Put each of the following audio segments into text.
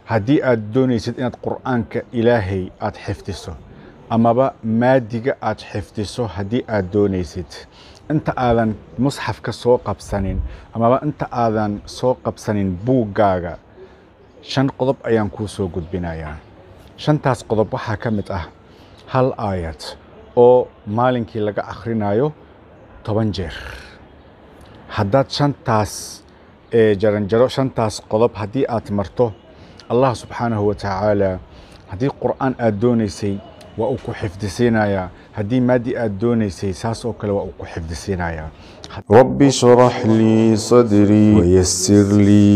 haddii aad doonaysid inaad qur'aanka ilaahay aad xifdiso amaba maadiga aad xifdiso haddii aad doonaysid inta aadan musxafka soo qabsanin amaba inta aadan soo qabsanin buuggaaga 5 qodob ayaan kuu soo gudbinayaa. 5taas qodob waxaa ka mid ah hal aayad oo maalinkii laga akhrinayo 10 jeer. haddaad 5taas jaranjaro 5taas qodob haddii aad marto Allah subxaanahu wa tacaala haddii qur'aan aad doonaysay waa uu ku xifdisiinayaa haddii maadi aad doonaysay saas oo kale waa uu ku xifdisiinayaa. رب اشرح لي صدري ويسر لي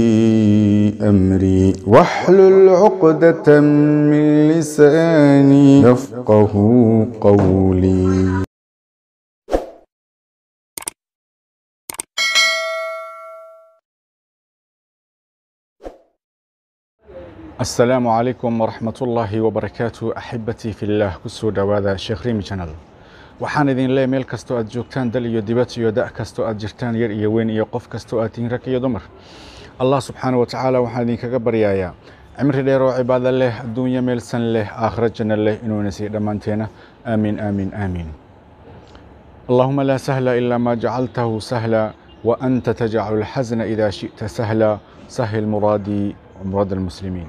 أمري واحلل عقدة من لساني يفقه قولي. السلام عليكم ورحمة الله وبركاته. أحبتي في الله كسو دوادا شيخ ريمي channel. waxaan idin leeyahay meel kastoo aad joogtaan dal iyo dibad iyo da' kastoo aad jirtaan yar iyo weyn iyo qof kastoo aad tihiin rag iyo dumar. Allah subxaanahu wa tacaala waxaan idinkaga baryayaa cimri dheer oo cibaado leh adduunyo meelsan leh aakhiro janno leh inuu nasiiyo dhammaanteena aamiin aamiin aamiin. Allahumma la sahla illa ma jacaltahu sahla wa anta tajcalu alxazna idha shi'ta sahla sahil muraadi wa muraad almuslimiin.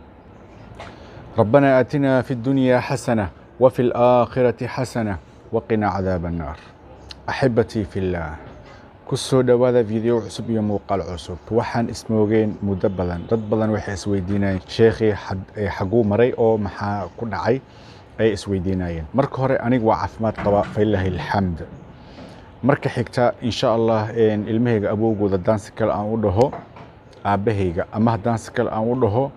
ربنا آتنا في الدنيا حسنة وفي الآخرة حسنة وقنا عذاب النار. أحبتي في الله كسو دوادا فيديو عصب يموقع العصب وحان اسموغين مدبلا رد بلان وحي اسويديناين شيخي حقو مري او محا كدعي اي اسويديناين مرك هوري انيق وعافمات قبا فإله الحمد. مرك حكتا ان شاء الله ان المهيغ ابوغو دا دانسكال ان ودهو ابهيغ اما دانسكال ان ودهو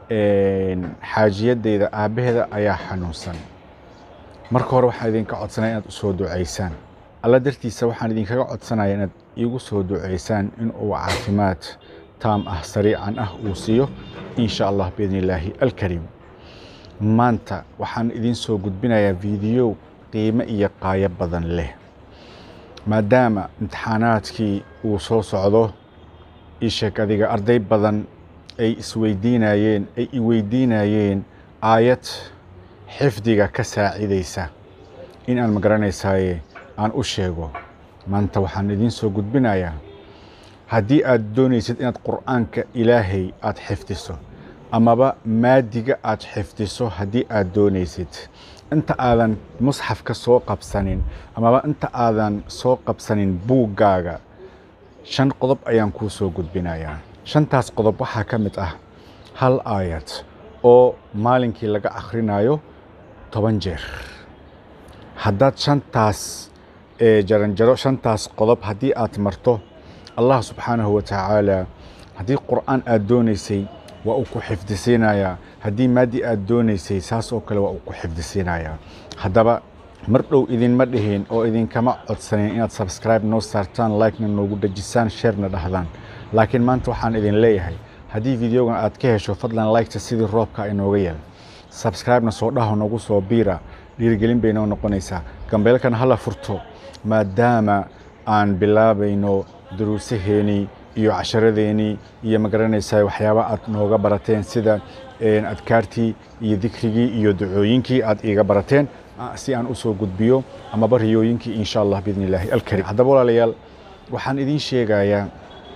xaajiyadeyda aabaheeda ayaa xanuunsan. marka hore waxaan idinka codsanayaa inaad u soo duceysaan alla dartiisa waxaan idinkaga codsanayaa inaad iigu soo duceysaan in uu caafimaad taam ah sariican ah uu siiyo insha Allah biidnillaahi alkariim. maanta waxaan idin soo gudbinayaa video qiimo iyo qaayab badan leh maadaama imtixaanaadkii uu soo socdo isheeg adiga arday badan ay isweydiinayeen ay i weydiinayeen aayad xifdiga ka saacidaysa in aan magaranaysaay aan u sheego. maanta waxaan idin soo gudbinayaa haddii aad doonaysid inaad qur'aanka ilaahay aad xifdiso amaba maadiga aad xifdiso haddii aad doonaysid inta aadan musxafka soo qabsanin amaba inta aadan soo qabsanin buuggaaga 5 qodob ayaan kuu soo gudbinayaa. 5taas qodob waxaa ka mid ah hal aayad oo maalinkii laga akhrinayo 10 jeer. haddaad 5taas jaranjaro 5taas qodob haddii aad marto Allah subxaanahu wa tacaala haddii qur'aan aad doonaysay waa uu ku xifdisiinayaa haddii maadi aad doonaysay saas oo kale waa uu ku xifdisiinayaa. haddaba mar dhow idinma dhihin oo idinkama codsanin inaad subscribe noo saartaan like-na noogu dhajisaan share-na dhahdaan. laakiin maanta waxaan idin leeyahay haddii videogan aad ka hesho fadlan like-ta sidii roobka inooga yeel subscribe-na soo dhaho nagu soo biira dhiirigelin bay noo noqonaysaa. gambeelkan hala furto maadaama aan bilaabayno duruusaheeni iyo casharadeenii iyo magaranaysaa waxyaaba aad nooga barateen sida adkaartii iyo dikrigii iyo ducooyinkii aad iiga barateen si aan u soo gudbiyo ama bariyooyinkii insha Allah biidnillaahi alkariim. haddaba walaalayaal waxaan idin sheegayaa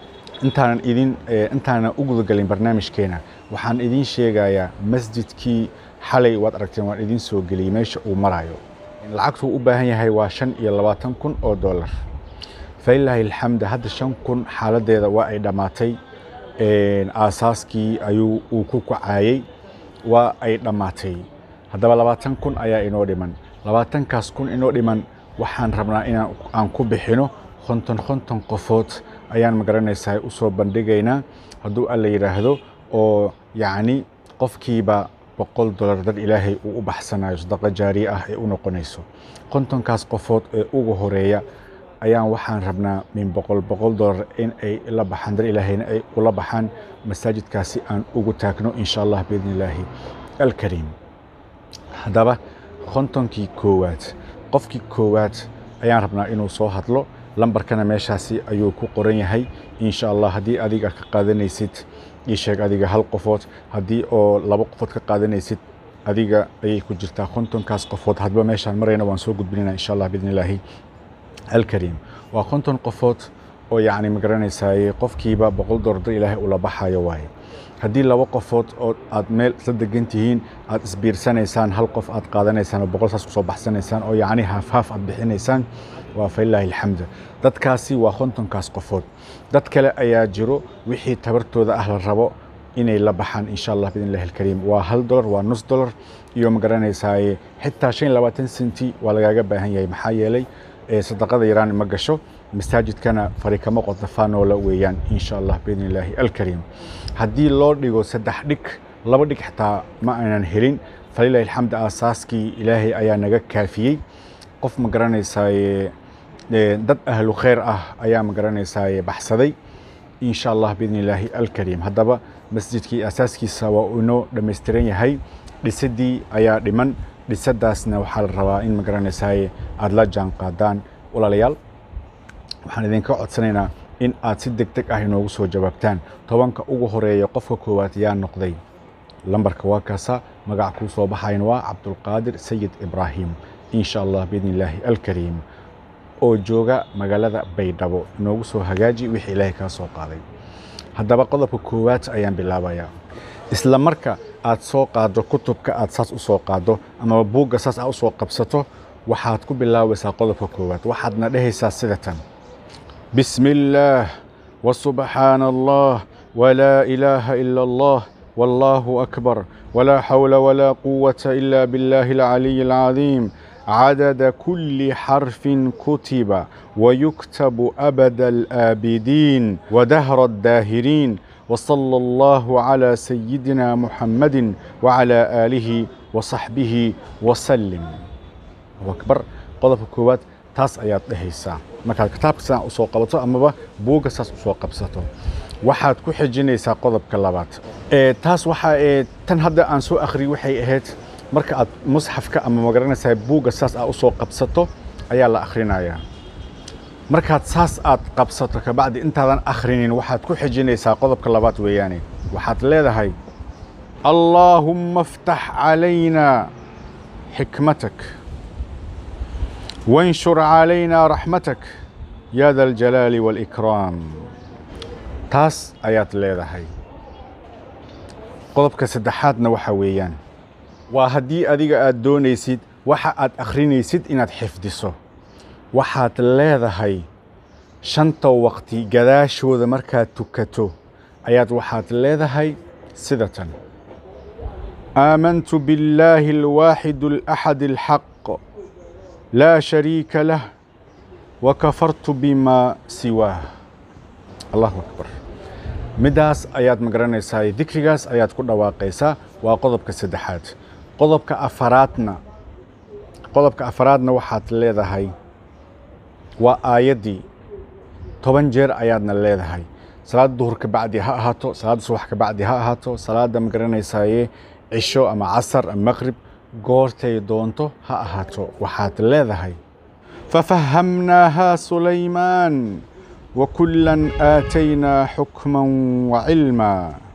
intaanan u gudagalin barnaamijkeena waxaan idin sheegayaa masjidkii xalay waad aragteen waan idin soo geliyay meesha uu marayo. lacagtu u baahan yahay waa $25,000 oo dollar. failahi alxamd hadda 5,000 xaaladeeda waa ay dhamaatay. aasaaskii ayuu uu ku kacayay waa ay dhamaatay. haddaba 20,000 ayaa inoo dhiman. 20,000 kun inoo dhiman waxaan rabnaa inaan aan ku bixino 50 qofood ayaan magaranaysaa u soo bandhigaynaa hadduu alla yiraahdo oo yacni qofkiiba $100 dad ilaahay uu u baxsanayo sadaqa jaariye ah ee u noqonayso. 50kaas qofood ee ugu horeeya ayaan waxaan rabnaa min $100 in ay la baxaan dad ilaahayna ay ula baxaan masaajidkaasi aan ugu taagno insha Allah biidnillaahi alkariim. haddaba 50kii koowaad qofkii koowaad ayaan rabnaa inuu soo hadlo lambarkana meeshaasi ayuu ku qoran yahay insha Allah haddii adiga ka qaadanaysid ii sheeg adiga hal qofood haddii oo 2 qofood ka qaadanaysid adiga ayay ku jirtaa kontonkaas qofood hadba meeshaan marayna waan soo gudbinaynaa insha Allah bidnillaahi alkariim waa konton qofood oo yacni ma garanaysaa qofkiiba $100 ilaahay ula baxayo waaye haddii 2 qofood oo aad meel isla degan tihiin aad isbiirsanaysaan hal qof aad qaadanaysaan oo 100 saas ku soo baxsanaysaan oo yacni haaf aad bixinaysaan waa fillaahi alxamd dadkaasi waa kontonkaas qofood dad kale ayaa jiro wixii tabartooda ah la rabo inay la baxaan insha Allah bidnillaahi alkariim waa $1 waa $0.5 iyo ma garanaysaa xitaa 25 senti waa lagaaga baahan yahay maxaa yeelay sadaqada yaraan ma gasho masaajidkana farikamo qodfaano la weeyaan insha Allah bidnillaahi alkariim haddii loo dhigo 3 dhig 2 dhig xitaa ma aanan helin falilahi alxamd asaaskii ilaahay ayaa naga kaafiyey qof ma garanaysaa dad ahlu khayr ah ayaa ma garanaysaa baxsaday insha Allah bidnillaahi alkariim haddaba masjidkii asaaskiisa waa inoo dhammaystiran yahay dhisidii ayaa dhiman dhisadaasna waxaa la rabaa in ma garanaysaa aad la jaan qaadaan walaalayaal waxaan idinka codsanaynaa in aad si degdeg ah inoogu soo jawaabtaan 10ka ugu horeeya qofka koowaad yaa noqday lambarka waa kaasa magac ku soo baxayn waa Cabdulqaadir Sayid Ibraahim insha Allah bidnillaahi alkariim oo jooga magaalada Baydhabo inoogu soo hagaaji wixii Ilaahay ka soo qaaday haddaba qodobka koowaad ayaan bilaabayaa isla marka aad soo qaado kutubka aad saas u soo qaado ama buugga saas aad u soo qabsato waxaad ku bilaabaysaa qodobka koowaad waxaadna dhehaysaa sidatan bismillaah wa subhaanallah wa laa ilaaha illa allah wallahu akbar ولا حول ولا قوة إلا بالله العلي العظيم عدد كل حرف كتب ويكتب أبد الآبدين ودهر الداهرين وصلى الله على سيدنا محمد وعلى آله وصحبه وسلم أكبر قضف كوات تاس آيات لهيسا marka kitaabka saan u soo qabato amaba buuga saas u soo qabsato waxaad ku xijinaysaa qodobka labaad taas waxa tan hadda aan soo akhri waxay ahayd marka aad musxafka ama magaranaysaa buuga saas u soo qabsato ayaa la akhrinayaa markaad saas aad qabsato ka bacdi intaadan akhrinin waxaad ku xijinaysaa qodobka labaad weeyaan waxaad leedahay Allahumma iftah alayna hikmatak وانشر علينا رحمتك يا ذا الجلال والإكرام تاس آيات leedahay qodobka saddexaadna waxa weeyaan waa hadii adiga aad doonaysid waxa aad akhrinaysid inaad xifdiso waxaad leedahay shanta waqti gadaashooda markaad tukato ayaad waxaad leedahay sidatan آمنت بالله الواحد الأحد الحق لا شريك له وكفرت بما سواه الله أكبر مداس آيات مقرانيسا ذكريغاس آيات كل واقعيسا وقضبك السدحات قضبك أفرادنا وحات الليذا هاي وآيدي 10 جير آياتنا الليذا هاي صلاة الظهر كبعدي ها هاتو صلاة الصبح كبعدي ها هاتو صلاة مقرانيسا عشو أما عصر أما مغرب goortay doonto ha ahaato waxaad leedahay ففهمناها سليمان وكلا آتينا حكما وعلما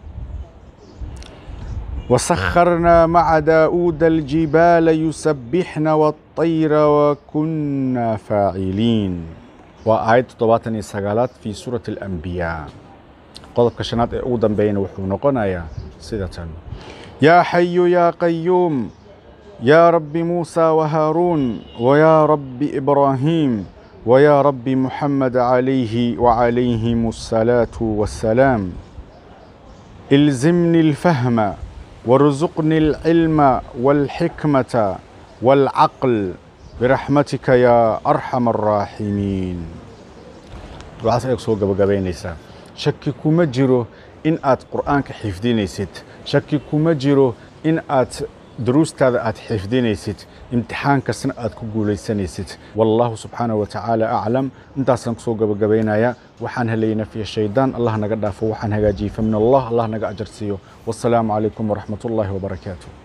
وسخرنا مع داود الجبال يسبحن والطير وكنا فاعلين وآية 79 في سورة الأنبياء قضب كشنات أودا بين وحونقنا يا سيدة يا حي يا قيوم يا رب موسى وهارون ويا رب إبراهيم ويا رب محمد عليه وعليهم الصلاة والسلام الزمني الفهم وارزقني العلم والحكمة والعقل برحمتك يا أرحم الراحمين وعسى سوق بقبينيسا شكي كما جيرو إن آت قرآنك حفظينيسيت شكي كما جيرو إن آت دروستاada aad xifdinaysid imtixaankasna aad ku guulaysanaysid wallahu subhanahu wa ta'ala a'lam intaasan soo gabagabeynaya waxaan helayna fi shaydaan Allah naga dhaafo waxaan hagaajiyay famin Allah naga ajarsiyo wasalaamu alaykum wa rahmatullahi wa barakaatuh